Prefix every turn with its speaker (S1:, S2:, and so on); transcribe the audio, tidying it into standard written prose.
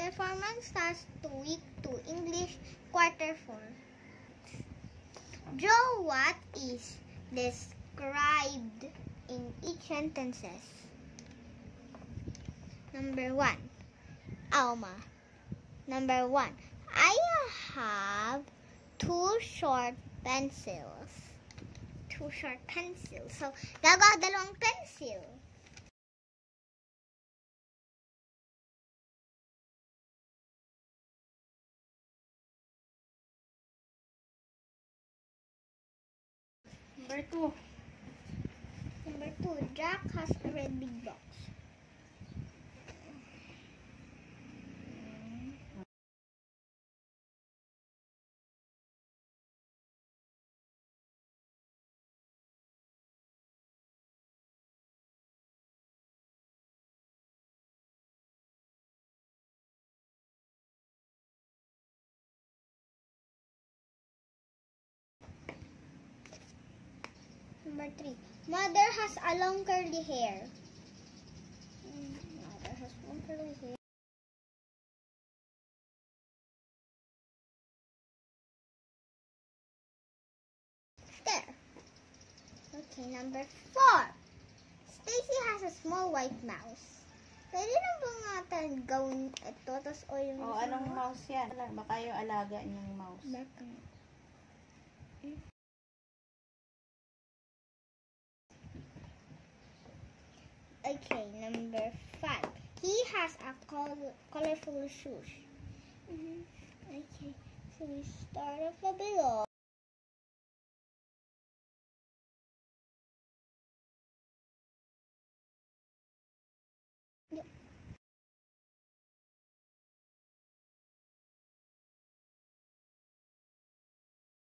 S1: performance task 2, week 2, English, quarter 4. Draw what is described in each sentences. Number 1, Alma. Number 1, I have 2 short pencils. 2 short pencils. So, gagawa dalawang pencil.
S2: Number 2.
S1: Number 2, Jack has a red big box. Number 3, Mother has a long curly hair. Mother has long curly hair. There. Okay, number 4, Stacy has a small white mouse. Pwede na ba natin gawin ito? Tapos o yung...
S2: Oh, anong mouse yan? Baka yung alaga niyang mouse.
S1: Baka. Okay, number 5. He has a colorful shoes. Okay, so we start off below.